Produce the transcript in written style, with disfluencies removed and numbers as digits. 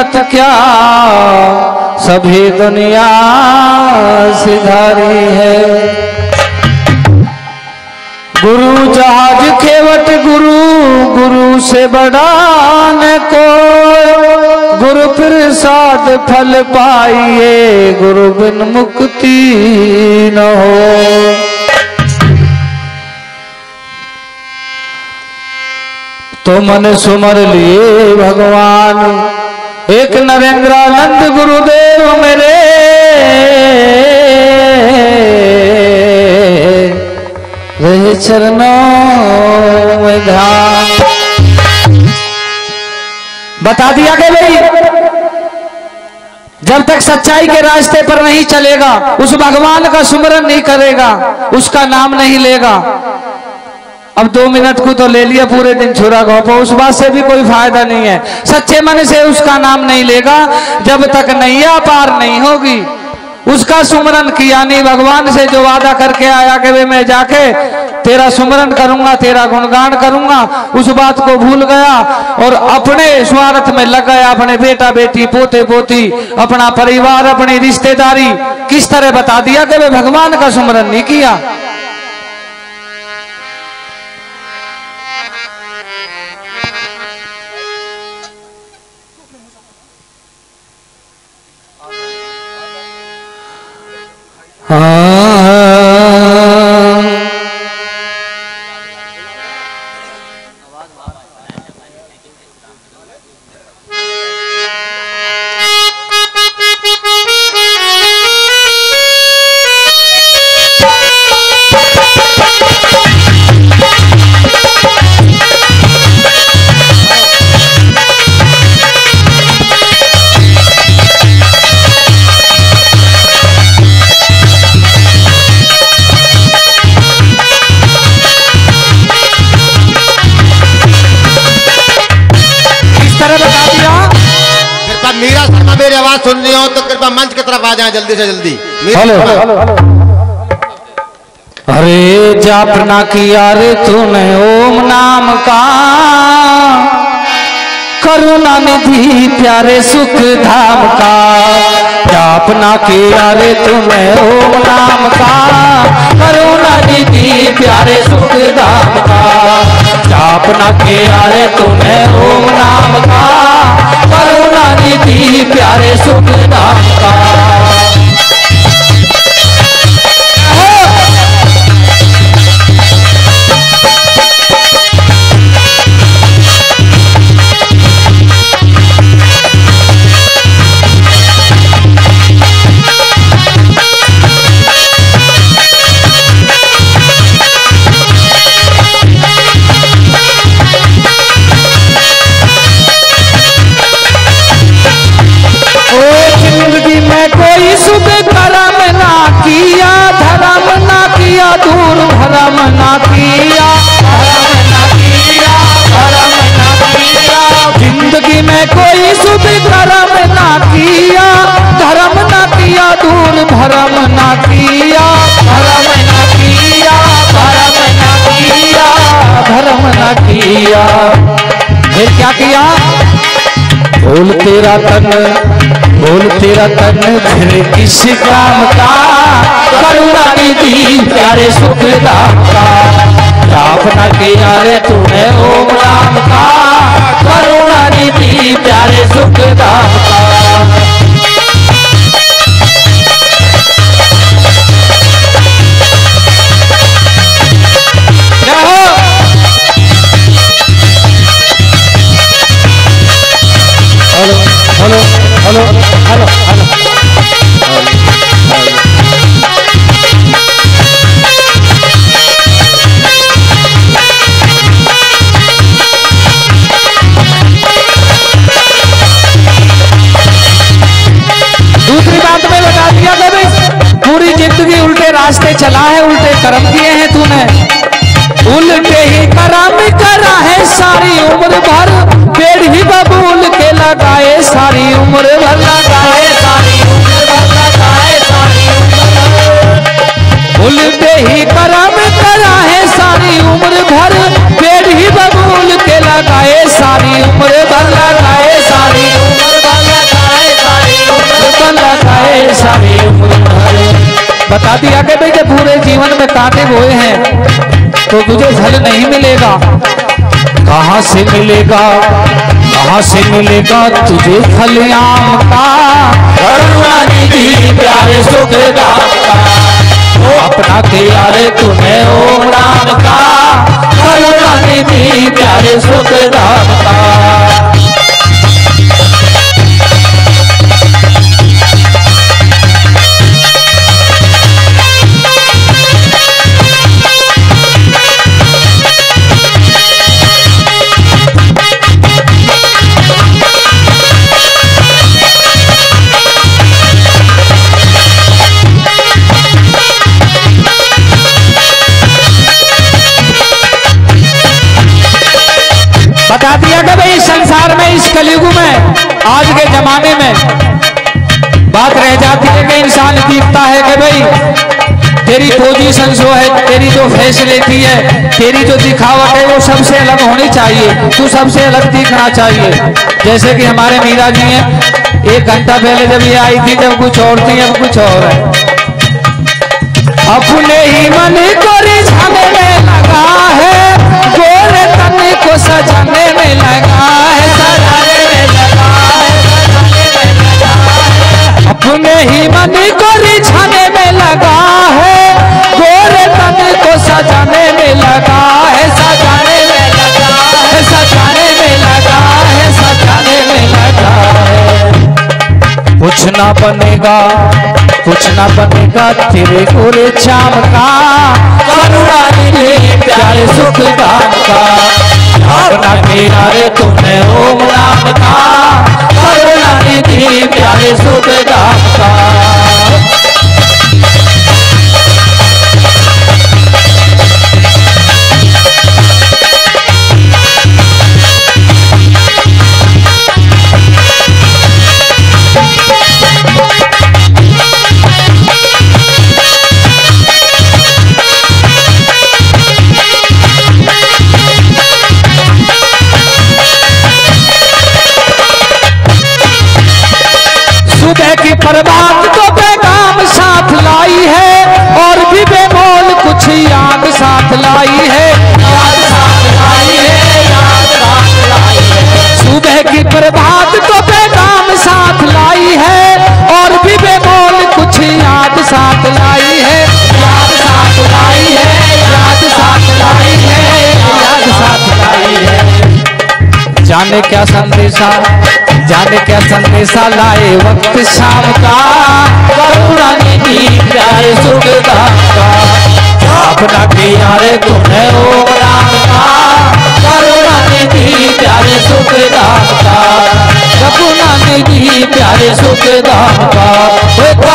मिलत क्या, सभी दुनिया सिधारी है। गुरु जहाज खेवट गुरु, गुरु से बड़ा न कोई, गुरु प्रसाद फल पाइए, गुरु बिन मुक्ति न हो। तो मन सुमर लिए भगवान, एक नरेंद्रानंद गुरुदेव मेरे, रहे चरणों में ध्यान। बता दिया कि भाई जब तक सच्चाई के रास्ते पर नहीं चलेगा, उस भगवान का सुमरन नहीं करेगा, उसका नाम नहीं लेगा। अब 2 मिनट को तो ले लिया, पूरे दिन छुरा घोपा, उस बात से भी कोई फायदा नहीं है। सच्चे मन से उसका नाम नहीं लेगा, जब तक नैया पार नहीं होगी। उसका सुमरन किया नहीं, भगवान से जो वादा करके आया कि वे मैं जाके तेरा सुमरन करूंगा, तेरा गुणगान करूंगा, उस बात को भूल गया और अपने स्वार्थ में लग गया। अपने बेटा बेटी पोते पोती, अपना परिवार, अपनी रिश्तेदारी किस तरह बता दिया कि वे भगवान का सुमरन नहीं किया। मेरी आवाज सुन रही हो तो कृपया मंच की तरफ आ जाए जल्दी से जल्दी। Hello hello. अरे जापना किया रे तूने ओम नाम का, करुणा निधि प्यारे सुख धाम का। जापना किया रे तूने ओम नाम का, करुणा निधि प्यारे सुख धाम का। जापना किया रे तूने ओम नाम का, करुणा निधि प्यारे सुख धाम का। कोई शुभ कर्म ना किया, धर्म ना किया, दूर भरम ना किया, धर्म ना किया, धर्म ना किया। जिंदगी में कोई शुभ कर्म ना किया, धर्म ना किया, दूर भरम ना किया, धर्म ना किया, धर्म ना किया, धर्म ना किया। फिर क्या किया? बोल तेरा तन, बोल तेरा तन फिर किस काम का, करुणा निधि प्यारे सुख धाम का। जापना किया रे तूने ओम नाम का, करुणा निधि प्यारे सुख धाम का। Hello hello hello hello hello. दूसरी बात में बता दिया कि भाई पूरी जिंदगी उल्टे रास्ते चला है, उल्टे कर्म किए हैं तूने, उल्टे ही कर्म करा है सारी उम्र भर। पेड़ ही बबूल के लगाए सारी उम्र भर, लगाए सारी उम्र भर, लगाए सारी उम्र भर। उल्टे ही कर्म करा है सारी उम्र भर। पेड़ ही बबूल के लगाए सारी उम्र भर, लगाए सारी उम्र भर, बता दिया कि भाई जब पूरे जीवन में कांटे बोए हैं तो तुझे फल नहीं मिलेगा। कहाँ से मिलेगा, कहाँ से मिलेगा तुझे फल आम का, करुणानिधि प्यारे सुखदाम का, वो अपना किया रे तूने ओम राम का, करुणानिधि प्यारे सुखदाम का। बता दिया कि भाई संसार में इस कलयुग में आज के जमाने में बात रह जाती है कि इंसान दिखता है कि भाई तेरी पोजीशन जो है, तेरी जो फैसिलिटी है, तेरी जो दिखावट है वो सबसे अलग होनी चाहिए, तू सबसे अलग दिखना चाहिए। जैसे कि हमारे मीरा जी हैं, 1 घंटा पहले जब ये आई थी जब कुछ और थी अब कुछ और है। अपने ही मन को रिझाने में लगा है, गोरे तन को सजाने में लगा है, सजाने में लगा है, सजाने में लगा है। अपने ही मन को रिझाने में लगा है, गोरे तन को सजाने में लगा है, सजाने में लगा है, सजाने में लगा है, सजाने में लगा है। कुछ ना बनेगा, कुछ ना बनेगा तेरे गोरे चाम का, करुणानिधि प्यारे सुखदाम का, अपना किया रे तूने ओम राम का, करुणानिधि प्यारे सुखदाम का। सुबह की प्रभात को पैगाम साथ लाई है, और भी बेमोल कुछ याद साथ लाई है, याद साथ लाई है, याद साथ लाई है। सुबह की प्रभात को पैगाम साथ लाई है, और भी बेमोल कुछ याद साथ लाई है, याद साथ लाई है, याद साथ लाई है, याद साथ लाई है। जाने क्या संदेशा, जाने क्या संदेशा लाए वक्त शाम का, करुणानिधि प्यारे सुखदाम का, अपना किया रे तूने ओम राम का, करुणानिधि प्यारे सुखदाम का, करुणानिधि प्यारे सुखदाम का।